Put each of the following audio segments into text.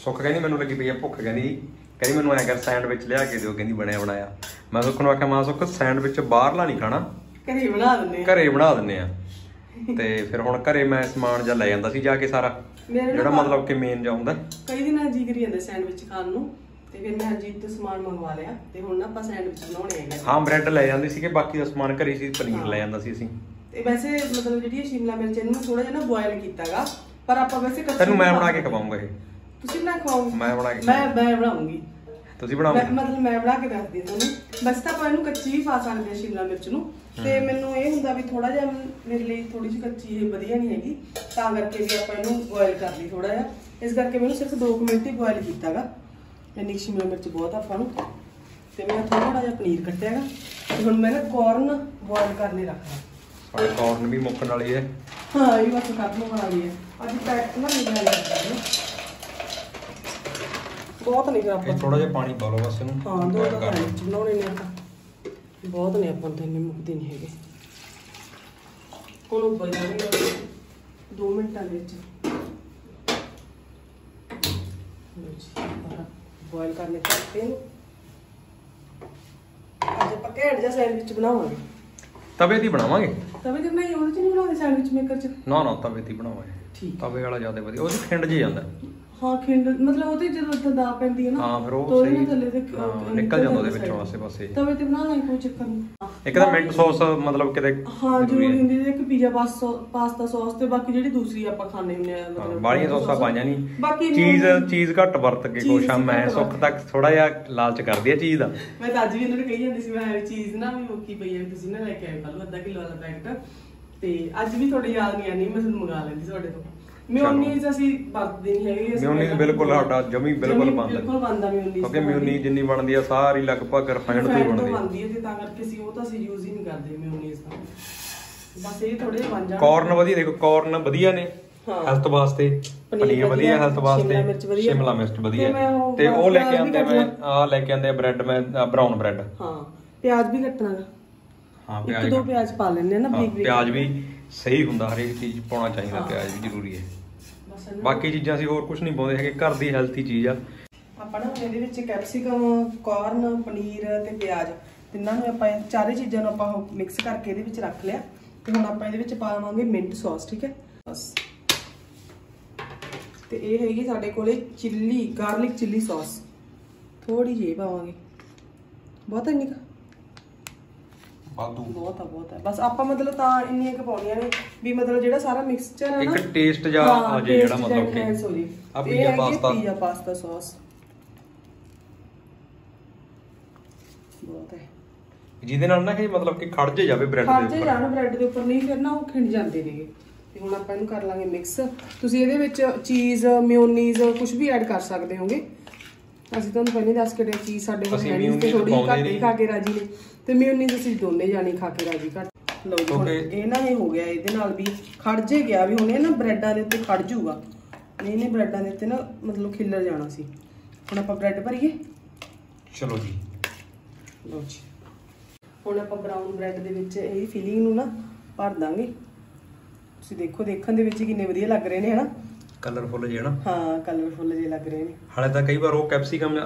ਸੁੱਖ ਕਹਿੰਦੀ ਮੈਨੂੰ ਲੱਗੀ ਪਈ ਆ ਭੁੱਖ, ਕਹਿੰਦੀ ਮੈਨੂੰ ਐਂ ਕਰ ਸੈਂਡਵਿਚ ਲਿਆ ਕੇ ਦਿਓ, ਕਹਿੰਦੀ ਬਣਿਆ ਬਣਾਇਆ। ਮੈਂ ਸੁੱਖ ਨੂੰ ਆਖਿਆ ਮਾਂ ਸੁੱਖ ਸੈਂਡਵਿਚ ਬਾਹਰਲਾ ਨਹੀਂ ਖਾਣਾ, ਘਰੇ ਬਣਾ ਦਿੰਦੇ ਆ। ਤੇ ਫਿਰ ਹੁਣ ਘਰੇ ਮੈਂ ਸਮਾਨ ਜਾਂ ਲੈ ਜਾਂਦਾ ਸੀ ਜਾ ਕੇ ਸਾਰਾ, ਜਿਹੜਾ ਮਤਲਬ ਕਿ ਮੇਨ ਜਾ ਹੁੰਦਾ। ਕਈ ਦਿਨਾਂ ਜੀ ਕਰੀ ਜਾਂਦਾ ਸੈਂਡਵਿਚ ਖਾਣ ਨੂੰ, ਤੇ ਫਿਰ ਮੈਂ ਅਜੀਤ ਤੋਂ ਸਮਾਨ ਮੰਗਵਾ ਲਿਆ ਤੇ ਹੁਣ ਆਪਾਂ ਸੈਂਡਵਿਚ ਬਣਾਉਣੇ ਹੈਗੇ। ਹਾਂ ਬ੍ਰੈਡ ਲੈ ਜਾਂਦੀ ਸੀ ਕਿ ਬਾਕੀ ਦਾ ਸਮਾਨ ਘਰੇ ਸੀ, ਪਨੀਰ ਲੈ ਜਾਂਦਾ ਸੀ ਅਸੀਂ। ਤੇ ਵੈਸੇ ਮਤਲਬ ਜਿਹੜੀ ਸ਼ਿਮਲਾ ਮਿਰਚ ਇਹਨੂੰ ਥੋੜਾ ਜਿਹਾ ਨਾ ਬੋਇਲ ਕੀਤਾਗਾ, ਪਰ ਆਪਾਂ ਵੈਸੇ ਤੈਨੂੰ ਮੈਂ ਬਣਾ ਕੇ ਖਵਾਉਂਗਾ। ਇਹ ਤੁਸੀਂ ਬਣਾ ਖਵਾਓਗੇ? ਮੈਂ ਬਣਾ ਕੇ ਮੈਂ ਬਣਾਉਂਗੀ। ਤੁਸੀਂ ਬਣਾਓਗੇ? ਮਤਲਬ ਮੈਂ ਬਣਾ ਕੇ ਦੱਸਦੀ ਤੁਹਾਨੂੰ। ਵੈਸੇ ਤਾਂ ਆਪਾਂ ਇਹਨੂੰ ਕੱਚੀ ਵੀ ਪਾ ਸਕਦੇ ਹਾਂ ਸ਼ਿਮਲਾ ਮਿਰਚ ਨੂੰ, ਤੇ ਮੈਨੂੰ ਇਹ ਹੁੰਦਾ ਵੀ ਥੋੜਾ ਜਿਹਾ ਮੇਰੇ ਲਈ ਥੋੜੀ ਜਿਹੀ ਕੱਚੀ ਇਹ ਵਧੀਆ ਨਹੀਂ ਹੈਗੀ, ਤਾਂ ਕਰਕੇ ਵੀ ਆਪਾਂ ਇਹਨੂੰ ਬੋਇਲ ਕਰ ਲਈ ਥੋੜਾ ਜਿਹਾ। ਇਸ ਕਰਕੇ ਮੈਨੂੰ ਸਿਰਫ 2 ਮਿੰਟ ਹੀ ਬੋਇਲ ਕੀਤਾਗਾ। ਇੰਨੀ ਸ਼ਿਮਲਾ ਮਿਰਚ ਬਹੁਤ ਆਪਾਂ ਨੂੰ। ਤੇ ਮੈਂ ਥੋੜਾ ਜਿਹਾ ਪਨੀਰ ਕੱਟਿਆਗਾ ਤੇ ਹੁਣ ਮੈਂ ਨਾ ਕੋਰਨ ਬੋਇਲ ਕਰਨੇ ਰੱਖਦਾ। ਸਾਡੇ ਕੋਰਨ ਵੀ ਮੁੱਕਣ ਵਾਲੀ ਹੈ। ਹਾਂ ਇਹ ਬਸ ਖਤਮ ਹੋਣ ਵਾਲੀ ਹੈ। ਅੱਜ ਪੈਕ ਨਾ ਨਹੀਂ ਕਰਦਾ ਬਹੁਤ ਨਹੀਂ ਕਰਦਾ। ਥੋੜਾ ਜਿਹਾ ਪਾਣੀ ਪਾ ਲਓ ਬਸ ਇਹਨੂੰ। ਹਾਂ 2 ਮਿੰਟ ਬਣਾਉਣੇ ਨੇ ਤਾਂ ਬਹੁਤ ਨੇ, ਆਪਾਂ ਨੂੰ ਇੰਨੇ ਮੁੱਕਦੇ ਨਹੀਂ ਹੈਗੇ। ਹੁਣ ਉੱਬਲ ਜਾਣਗੇ 2 ਮਿੰਟਾਂ ਦੇ ਵਿੱਚ। ਬੋਇਲ ਕਰਨੇ ਚਾਹੀਦੇ ਨੇ। ਅੱਜ ਆਪਾਂ ਘੈਂਟ ਜਿਹਾ ਸੈਂਡਵਿਚ ਬਣਾਵਾਂਗੇ। ਤਵੇ ਦੀ ਬਣਾਵਾਂਗੇ। ਤਵੇ ਤੇ ਮੈਂ ਉਹਦੇ ਚ ਨਹੀਂ ਬਣਾਉਂਦੇ ਸੈਂਡਵਿਚ ਮੇਕਰ ਚ। ਨਾ ਤਵੇ ਦੀ ਬਣਾਵਾਂਗੇ। ਠੀਕ। ਤਵੇ ਵਾਲਾ ਜ਼ਿਆਦਾ ਵਧੀਆ, ਉਹਦੇ ਖਿੰਡ ਜੇ ਜਾਂਦਾ। ਹਾਂ ਖਿੰਡ ਮਤਲਬ ਉਹਦੇ ਜਦੋਂ ਦਾ ਪੈਂਦੀ ਹੈ ਨਾ, ਹਾਂ ਫਿਰ ਉਹ ਸਹੀ ਥੱਲੇ ਤੇ ਨਿਕਲ ਜਾਂਦਾ ਉਹਦੇ ਵਿੱਚੋਂ ਆਸੇ ਪਾਸੇ। ਤਵੇ ਤੇ ਬਣਾ ਲਾਂਗੇ, ਕੋਈ ਚੱਕਰ ਨਹੀਂ। ਇੱਕ ਤਾਂ ਮਿੰਟ ਸੌਸ ਮਤਲਬ ਕਿਤੇ ਹਾਂ ਜ਼ਰੂਰੀ ਹੁੰਦੀ ਹੈ। ਇੱਕ ਪੀਜ਼ਾ ਪਾਸਤਾ ਸੌਸ ਤੇ ਬਾਕੀ ਜਿਹੜੀ ਦੂਸਰੀ ਆਪਾਂ ਖਾਣੇ ਹੁੰਦੇ ਆ ਮਤਲਬ ਬਾਲੀਆਂ ਸੌਸਾਂ ਪਾਈਆਂ ਨਹੀਂ। ਚੀਜ਼ ਘੱਟ ਵਰਤ ਕੇ ਕੁਛ ਆ। ਮੈਂ ਸੁੱਖ ਤੱਕ ਥੋੜਾ ਜਿਹਾ ਲਾਲਚ ਕਰਦੀ ਆ ਚੀਜ਼ ਦਾ। ਮੈਂ ਤਾਂ ਅੱਜ ਵੀ ਇਹਨਾਂ ਨੂੰ ਕਹੀ ਜਾਂਦੀ ਸੀ, ਮੈਂ ਚੀਜ਼ ਨਾ ਵੀ ਮੁੱਕੀ ਪਈ ਆ, ਤੁਸੀਂ ਨਾ ਲੈ ਕੇ ਆਇਓ ਕੱਲ ਅੱਧਾ ਕਿਲੋ ਵਾਲਾ ਪੈਕਟ। ਤੇ ਅੱਜ ਵੀ ਤੁਹਾਡੀ ਯਾਦ ਨਹੀਂ ਆਣੀ, ਮੈਂ ਤੁਹਾਨੂੰ ਮੰਗਾ ਲੈਂਦੀ ਤੁਹਾਡੇ ਤੋਂ। ਮਿਓਨੀਜ਼ ਅਸੀਂ ਵਰਤਦੇ ਨਹੀਂ ਹੈਗੇ। ਮਿਓਨੀਜ਼ ਬਿਲਕੁਲ ਸਾਡਾ ਜਮੀ ਬਿਲਕੁਲ ਬੰਦ ਆ ਮਿਓਨੀਜ਼, ਕਿਉਂਕਿ ਮਿਓਨੀਜ਼ ਜਿੰਨੀ ਬਣਦੀ ਆ ਸਾਰੀ ਲਗਭਗ ਰਿਫਾਈਨਡ ਤੋਂ ਬਣਦੀ ਹੈ, ਤੇ ਤਾਂ ਕਰਕੇ ਅਸੀਂ ਉਹ ਤਾਂ ਅਸੀਂ ਯੂਜ਼ ਹੀ ਨਹੀਂ ਕਰਦੇ ਮਿਓਨੀਜ਼ ਦਾ। ਬਸ ਇਹ ਥੋੜੇ ਜਿਹਾ ਬਣ ਜਾਣ। ਕਾਰਨ ਵਧੀਆ, ਦੇਖੋ ਕਾਰਨ ਵਧੀਆ ਨੇ ਹੈਲਥ ਵਾਸਤੇ, ਪਨੀਰ ਵਧੀਆ ਹੈਲਥ ਵਾਸਤੇ, ਸ਼ਿਮਲਾ ਮਿਰਚ ਵਧੀਆ। ਤੇ ਉਹ ਲੈ ਕੇ ਆਂਦੇ, ਮੈਂ ਆ ਲੈ ਕੇ ਆਂਦੇ ਬ੍ਰੈਡ, ਮੈਂ ਬਰਾਊਨ ਬ੍ਰੈਡ। ਹਾਂ ਪਿਆਜ਼ ਵੀ ਕੱਟਣਾਗਾ। ਹਾਂ ਪਿਆਜ਼ 2 ਪਿਆਜ਼ ਪਾ ਲੈਣੇ ਨਾ ਬਰੀਕ ਬਰੀਕ। ਪਿਆਜ਼ ਵੀ ਸਹੀ ਹੁੰਦਾ, ਹਰੇਕ ਚੀਜ਼ ਪਾਉਣਾ ਚਾਹੀਦਾ, ਪਿਆਜ਼ ਵੀ ਜ਼ਰੂਰੀ ਹੈ। ਬਾਕੀ ਚੀਜ਼ਾਂ ਅਸੀਂ ਹੋਰ ਕੁਝ ਨਹੀਂ ਪਾਉਂਦੇ ਹੈਗੇ, ਘਰ ਦੀ ਹੈਲਥੀ ਚੀਜ਼ ਆ। ਆਪਾਂ ਨਾ ਇਹਦੇ ਵਿੱਚ ਕੈਪਸਿਕਮ, ਕਾਰਨ, ਪਨੀਰ ਤੇ ਪਿਆਜ਼ ਤਿੰਨਾਂ ਨੂੰ ਆਪਾਂ ਚਾਰੇ ਚੀਜ਼ਾਂ ਨੂੰ ਆਪਾਂ ਮਿਕਸ ਕਰਕੇ ਇਹਦੇ ਵਿੱਚ ਰੱਖ ਲਿਆ। ਤੇ ਹੁਣ ਆਪਾਂ ਇਹਦੇ ਵਿੱਚ ਪਾਵਾਂਗੇ ਮਿੰਟ ਸੌਸ। ਠੀਕ ਹੈ ਬਸ। ਤੇ ਇਹ ਹੈਗੀ ਸਾਡੇ ਕੋਲੇ ਚਿੱਲੀ ਗਾਰਲਿਕ ਚਿੱਲੀ ਸੌਸ, ਥੋੜੀ ਜਿਹੀ ਪਾਵਾਂਗੇ। ਬਹੁਤ ਇੰਨੀ ਕੁ ਬਹੁਤ ਆ ਬਸ। ਆਪਾਂ ਮਤਲਬ ਤਾਂ ਇੰਨੀਆਂ ਕੁ ਪਾਉਣੀਆਂ ਨੇ ਵੀ ਮਤਲਬ ਜਿਹੜਾ ਸਾਰਾ ਮਿਕਸਚਰ ਹੈ ਨਾ ਇੱਕ ਟੇਸਟ ਜਾ ਆ ਜੇ, ਜਿਹੜਾ ਮਤਲਬ ਕਿ ਆ ਪੀਜ਼ਾ ਪਾਸਤਾ ਸੌਸ ਬਹੁਤ ਹੈ, ਜਿਹਦੇ ਨਾਲ ਨਾ ਇਹ ਮਤਲਬ ਕਿ ਖੜ ਜੇ ਜਾਵੇ ਬ੍ਰੈਡ ਦੇ ਉੱਪਰ। ਖੜ ਜੇ ਜਾਣ ਬ੍ਰੈਡ ਦੇ ਉੱਪਰ, ਨਹੀਂ ਫਿਰ ਨਾ ਉਹ ਖਿੰਡ ਜਾਂਦੇ ਨੇਗੇ। ਤੇ ਹੁਣ ਆਪਾਂ ਇਹਨੂੰ ਕਰ ਲਾਂਗੇ ਮਿਕਸ। ਤੁਸੀਂ ਇਹਦੇ ਵਿੱਚ ਚੀਜ਼, ਮਿਓਨੀਜ਼ ਕੁਝ ਵੀ ਐਡ ਕਰ ਸਕਦੇ ਹੋਗੇ। ਅਸੀਂ ਤੁਹਾਨੂੰ ਪਹਿਲਾਂ ਦੱਸ ਕੇ ਚੀਜ਼ ਸਾਡੇ ਕੋਲ ਹੈ ਨਹੀਂ, ਤੇ ਥੋੜੀ ਘੱਟ ਹੀ ਖਾ ਕੇ ਰਾਜੀ ਨੇ, ਤੇ ਮਿਓਨੀਜ਼ ਅਸੀਂ ਦੋਨੇ ਜਾਣੇ ਖਾ ਕੇ ਰਾਜੀ ਘੱਟ। ਲਓ ਜੀ ਇਹ ਨਾ ਇਹ ਹੋ ਗਿਆ, ਇਹਦੇ ਨਾਲ ਵੀ ਖੜ ਜੇ ਗਿਆ ਵੀ ਹੁਣ ਇਹ ਨਾ ਬ੍ਰੈਡਾਂ ਦੇ ਉੱਤੇ ਖੜ ਜੂਗਾ। ਨਹੀਂ ਬ੍ਰੈਡਾਂ ਦੇ ਉੱਤੇ ਨਾ ਮਤਲਬ ਖਿੱਲਰ ਜਾਣਾ ਸੀ। ਹੁਣ ਆਪਾਂ ਬ੍ਰੈਡ ਭਰੀਏ। ਚਲੋ ਜੀ। ਲਓ ਜੀ ਹੁਣ ਆਪਾਂ ਬਰਾਊਨ ਬ੍ਰੈਡ ਦੇ ਵਿੱਚ ਇਹ ਫਿਲਿੰਗ ਨੂੰ ਨਾ ਭਰ ਦਾਂਗੇ। ਤੁਸੀਂ ਦੇਖੋ ਦੇਖਣ ਦੇ ਵਿੱਚ ਕਿੰਨੇ ਵਧੀਆ ਲੱਗ ਰਹੇ ਨੇ ਹਨਾ, ਕਲਰਫੁਲ ਜੇ ਹਨਾ। ਹਾਂ ਕਲਰਫੁਲ ਜੇ ਲੱਗ ਰਹੇ ਨੇ। ਹਾਲੇ ਤਾਂ ਕਈ ਵਾਰ ਉਹ ਕੈਪਸਿਕਮ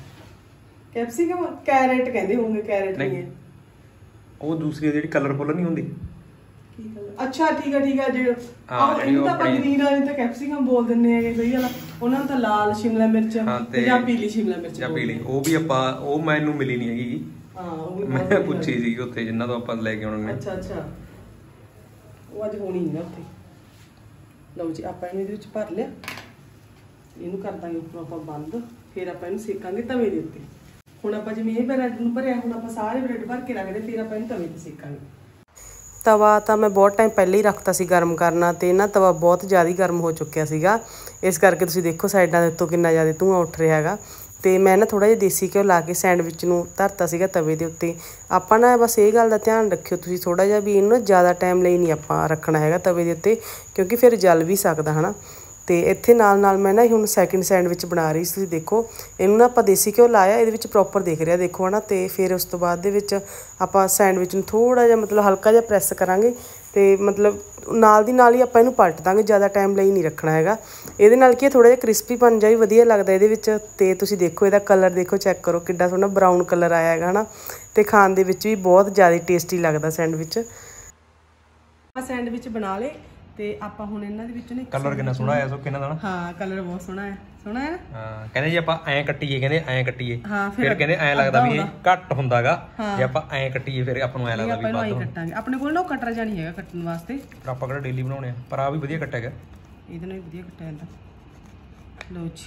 ਕੈਰਟ ਕਹਿੰਦੇ ਹੋਣਗੇ, ਕੈਰਟ ਨਹੀਂ ਹੈ ਉਹ ਦੂਸਰੀ ਜਿਹੜੀ ਕਲਰਫੁਲ ਨਹੀਂ ਹੁੰਦੀ। ਕੀ ਕਲਰ? ਅੱਛਾ ਠੀਕ ਹੈ ਜਿਹੜਾ ਇਹਨੂੰ ਤਾਂ ਆਪਾਂ ਗ੍ਰੀਨ ਵਾਲੀ ਤਾਂ ਕੈਪਸਿਕਮ ਬੋਲ ਦਿੰਦੇ ਹੈਗੇ ਸਹੀ ਗੱਲ। ਉਹਨਾਂ ਨੂੰ ਤਾਂ ਲਾਲ ਸ਼ਿਮਲਾ ਮਿਰਚ ਜਾਂ ਪੀਲੀ ਸ਼ਿਮਲਾ ਮਿਰਚ ਜਾਂ ਪੀਲੀ, ਉਹ ਵੀ ਆਪਾਂ ਉਹ ਮੈਨੂੰ ਮਿਲੀ ਨਹੀਂ ਹੈਗੀ। ਹਾਂ ਉਹ ਵੀ ਮੈਂ ਪੁੱਛੀ ਸੀ ਉੱਥੇ ਜਿੰਨਾਂ ਤੋਂ ਆਪਾਂ ਲੈ ਕੇ ਆਉਣੇ ਨੇ। ਅੱਛਾ ਉਹ ਅੱਜ ਹੋਣੀ ਨਹੀਂ ਨਾ ਉੱਥੇ। ਲਓ ਜੀ ਆਪਾਂ ਇਹਨੂੰ ਇਹਦੇ ਵਿੱਚ ਭਰ ਲਿਆ। ਇਹਨੂੰ ਕਰ ਦਾਂਗੇ ਉੱਪਰੋਂ ਆਪਾਂ ਬੰਦ, ਫਿਰ ਆਪਾਂ ਇਹਨੂੰ ਸੇਕਾਂਗੇ ਤਵੇ ਦੇ ਉੱਤੇ। ਹੁਣ ਆਪਾਂ ਜਿਵੇਂ ਇਹ ਬ੍ਰੈਡ ਨੂੰ ਭਰਿਆ, ਹੁਣ ਆਪਾਂ ਸਾਰੇ ਬ੍ਰੈਡ ਭਰ ਕੇ ਰੱਖਦੇ, ਫਿਰ ਆਪਾਂ ਇਹਨੂੰ ਤਵੇ ਤੇ ਸੇਕਾਂਗੇ। ਤਵਾ ਤਾਂ ਮੈਂ ਬਹੁਤ ਟਾਈਮ ਪਹਿਲਾਂ ਹੀ ਰੱਖਤਾ ਸੀ ਗਰਮ ਕਰਨਾ, ਤੇ ਨਾ ਤਵਾ ਬਹੁਤ ਜ਼ਿਆਦਾ ਗਰਮ ਹੋ ਚੁੱਕਿਆ ਸੀਗਾ। ਇਸ ਕਰਕੇ ਤੁਸੀਂ ਦੇਖੋ ਸਾਈਡਾਂ ਦੇ ਉੱਤੋਂ ਕਿੰਨਾ ਜ਼ਿਆਦਾ ਧੂੰਆਂ ਉੱਠ ਰਿਹਾ ਹੈਗਾ। ਤੇ ਮੈਂ ਨਾ ਥੋੜਾ ਜਿਹਾ ਦੇਸੀ ਘਿਓ ਲਾ ਕੇ ਸੈਂਡਵਿਚ ਨੂੰ ਧਰਤਾ ਸੀਗਾ ਤਵੇ ਦੇ ਉੱਤੇ। ਆਪਾਂ ਨਾ ਬਸ ਇਹ ਗੱਲ ਦਾ ਧਿਆਨ ਰੱਖਿਓ ਤੁਸੀਂ ਥੋੜਾ ਜਿਹਾ ਵੀ ਇਹਨੂੰ ਜ਼ਿਆਦਾ ਟਾਈਮ ਲਈ ਨਹੀਂ ਆਪਾਂ ਰੱਖਣਾ ਹੈਗਾ ਤਵੇ ਦੇ ਉੱਤੇ, ਕਿਉਂਕਿ ਫਿਰ ਜਲ ਵੀ ਸਕਦਾ ਹਨਾ। ਤੇ ਇੱਥੇ ਨਾਲ ਮੈਂ ਨਾ ਹੁਣ ਸੈਕਿੰਡ ਸੈਂਡਵਿਚ ਬਣਾ ਰਹੀ ਸੀ। ਤੁਸੀਂ ਦੇਖੋ ਇਹਨੂੰ ਨਾ ਆਪਾਂ ਦੇਸੀ ਘਿਓ ਲਾਇਆ, ਇਹਦੇ ਵਿੱਚ ਪ੍ਰੋਪਰ ਦਿਖ ਰਿਹਾ ਦੇਖੋ ਹਨਾ। ਤੇ ਫਿਰ ਉਸ ਤੋਂ ਬਾਅਦ ਦੇ ਵਿੱਚ ਆਪਾਂ ਸੈਂਡਵਿਚ ਨੂੰ ਥੋੜਾ ਜਿਹਾ ਮਤਲਬ ਹਲਕਾ ਜਿਹਾ ਪ੍ਰੈਸ ਕਰਾਂਗੇ, ਤੇ ਮਤਲਬ ਨਾਲ ਦੀ ਨਾਲ ਹੀ ਆਪਾਂ ਇਹਨੂੰ ਪਲਟ ਦਾਂਗੇ, ਜ਼ਿਆਦਾ ਟਾਈਮ ਲਈ ਨਹੀਂ ਰੱਖਣਾ ਹੈਗਾ। ਇਹਦੇ ਨਾਲ ਕੀ ਥੋੜਾ ਜਿਹਾ ਕ੍ਰਿਸਪੀ ਬਣ ਜਾਈ, ਵਧੀਆ ਲੱਗਦਾ ਇਹਦੇ ਵਿੱਚ। ਤੇ ਤੁਸੀਂ ਦੇਖੋ ਇਹਦਾ ਕਲਰ ਦੇਖੋ, ਚੈੱਕ ਕਰੋ ਕਿੱਡਾ ਸੋਹਣਾ ਬਰਾਊਨ ਕਲਰ ਆਇਆ ਹੈਗਾ ਹਨਾ। ਤੇ ਖਾਣ ਦੇ ਵਿੱਚ ਵੀ ਬਹੁਤ ਜ਼ਿਆਦਾ ਟੇਸਟੀ ਲੱਗਦਾ ਸੈਂਡਵਿਚ। ਆਪਾਂ ਸੈਂਡਵਿਚ ਬਣਾ ਲਏ ਤੇ ਆਪਾਂ ਹੁਣ ਇਹਨਾਂ ਦੇ ਵਿੱਚ ਨੇ ਕਲਰ ਕਿੰਨਾ ਸੋਹਣਾ ਆਇਆ ਸੁੱਖ ਇਹਨਾਂ ਦਾ। ਹਾਂ ਕਲਰ ਬਹੁਤ ਸੋਹਣਾ ਹੈ, ਸੋਹਣਾ ਹੈ ਨਾ। ਹਾਂ ਕਹਿੰਦੇ ਜੀ ਆਪਾਂ ਐਂ ਕੱਟੀਏ, ਕਹਿੰਦੇ ਐਂ ਕੱਟੀਏ, ਹਾਂ ਫਿਰ ਕਹਿੰਦੇ ਐਂ ਲੱਗਦਾ ਵੀ ਇਹ ਘੱਟ ਹੁੰਦਾਗਾ। ਜੇ ਆਪਾਂ ਐਂ ਕੱਟੀਏ ਫਿਰ ਆਪਾਂ ਨੂੰ ਐਂ ਲੱਗਦਾ ਵੀ ਵੱਧ। ਕੱਟਾਂਗੇ ਆਪਣੇ ਕੋਲ ਨਾ ਕਟਰ ਜਾਨੀ ਹੈਗਾ ਕੱਟਣ ਵਾਸਤੇ, ਪਰ ਆਪਾਂ ਕਿਹੜਾ ਡੇਲੀ ਬਣਾਉਣੇ ਆ। ਪਰ ਆ ਵੀ ਵਧੀਆ ਕੱਟਿਆ ਹੈਗਾ, ਇਹਦੇ ਨਾਲ ਵੀ ਵਧੀਆ ਕੱਟਿਆ ਜਾਂਦਾ। ਲਓ ਜੀ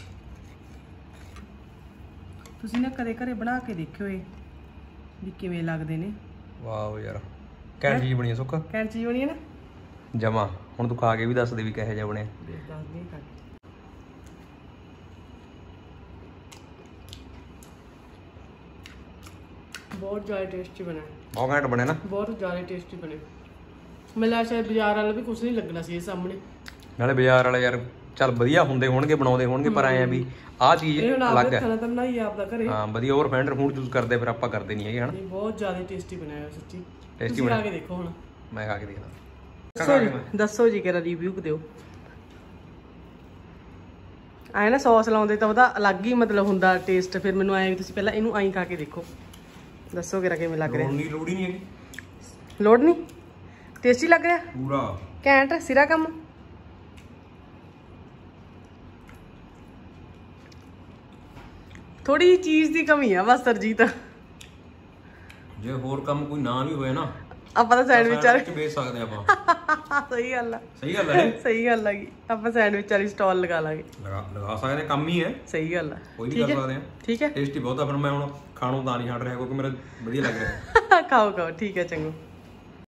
ਤੁਸੀਂ ਨਾ ਕਦੇ ਘਰੇ ਬਣਾ ਕੇ ਦੇਖਿਓ ਇਹ ਵੀ ਕਿਵੇਂ ਲੱਗਦੇ ਨੇ। ਵਾਓ ਯਾਰ ਘੈਂਟ ਚੀਜ਼ ਬਣੀ ਆ ਸੁੱਖ, ਘੈਂਟ ਚੀਜ਼ ਬਣੀ ਹੈ ਨਾ ਜਮਾ। ਹੁਣ ਤੂੰ ਖਾ ਕੇ ਵੀ ਦੱਸ ਦੇ ਵੀ ਕਿਹੋ ਜਿਹਾ ਬਣਿਆ। ਬਹੁਤ ਜ਼ਿਆਦਾ ਟੇਸਟੀ ਬਣਿਆ, ਬਹੁਤ ਘੈਂਟ ਬਣਿਆ ਨਾ, ਬਹੁਤ ਜ਼ਿਆਦਾ ਟੇਸਟੀ ਬਣੇ। ਮੈਨੂੰ ਲੱਗਦਾ ਸ਼ਾਇਦ ਬਾਜ਼ਾਰ ਵਾਲਾ ਵੀ ਕੁਝ ਨਹੀਂ ਲੱਗਣਾ ਸੀ ਇਹ ਸਾਹਮਣੇ। ਨਾਲੇ ਬਾਜ਼ਾਰ ਵਾਲੇ ਯਾਰ ਚੱਲ ਵਧੀਆ ਹੁੰਦੇ ਹੋਣਗੇ, ਬਣਾਉਂਦੇ ਹੋਣਗੇ, ਪਰ ਐਂ ਵੀ ਆਹ ਚੀਜ਼ ਅਲੱਗ ਹੈ। ਖਾਣਾ ਤਾਂ ਬਣਾਈ ਆਪਦਾ ਘਰੇ। ਹਾਂ ਵਧੀਆ, ਹੋਰ ਫੈਂਡਰ ਫੂਡ ਯੂਜ਼ ਕਰਦੇ, ਫਿਰ ਆਪਾਂ ਕਰਦੇ ਨਹੀਂ ਹੈਗੇ ਹਨਾ। ਬਹੁਤ ਜ਼ਿਆਦਾ ਟੇਸਟੀ ਬਣਾਇਆ ਸੱਚੀ। ਟੇਸਟੀ ਤੁਸੀਂ ਖਾ ਕੇ ਦੇਖੋ ਹੁਣ। ਮੈਂ ਖਾ ਕੇ ਦੇਖਦਾ। ਦੱਸੋ ਜੀ ਕਿਹੜਾ ਰਿਵਿਊ ਦਿਓ। ਆਏ ਨਾ ਸੌਸ ਲਾਉਂਦੇ ਤਾਂ ਉਹਦਾ ਅਲੱਗ ਹੀ ਮਤਲਬ ਹੁੰਦਾ ਟੇਸਟ। ਫਿਰ ਮੈਨੂੰ ਆਏ ਵੀ ਤੁਸੀਂ ਪਹਿਲਾਂ ਇਹਨੂੰ ਆਈ ਖਾ ਕੇ ਦੇਖੋ, ਦੱਸੋ ਕਿਹੜਾ ਕਿਵੇਂ ਲੱਗ ਰਿਹਾ। ਲੋੜ ਹੀ ਨਹੀਂ ਹੈਗੀ, ਲੋੜ ਨਹੀਂ, ਟੇਸਟੀ ਲੱਗ ਰਿਹਾ ਪੂਰਾ ਘੈਂਟ ਸਿਰਾ ਕੰਮ। ਥੋੜੀ ਚੀਜ਼ ਦੀ ਕਮੀ ਆ ਬਸ ਸਰਜੀਤ। ਜੇ ਹੋਰ ਕੰਮ ਕੋਈ ਨਾ ਵੀ ਹੋਇਆ ਨਾ ਆਪਾਂ ਤਾਂ ਸੈਂਡਵਿਚ ਵਾਲੇ ਵੇਚ ਸਕਦੇ ਆਪਾਂ। ਸਹੀ ਗੱਲ ਆ, ਸਹੀ ਗੱਲ ਹੈ, ਸਹੀ ਗੱਲ ਹੈਗੀ। ਆਪਾਂ ਸੈਂਡਵਿਚ ਵਾਲੀ ਸਟਾਲ ਲਗਾ ਲਾਂਗੇ। ਲਗਾ ਸਕਦੇ, ਕੰਮ ਹੀ ਹੈ। ਸਹੀ ਗੱਲ ਆ, ਕੋਈ ਵੀ ਕਰ ਸਕਦੇ ਆ। ਠੀਕ ਹੈ, ਟੇਸਟੀ ਬਹੁਤ ਆ। ਫਿਰ ਮੈਂ ਹੁਣ ਖਾਣੋਂ ਤਾਂ ਨਹੀਂ ਹਟ ਰਿਹਾ ਕਿਉਂਕਿ ਮੇਰਾ ਵਧੀਆ ਲੱਗ ਰਿਹਾ। ਖਾਓ ਖਾਓ, ਠੀਕ ਹੈ ਚੰਗਾ।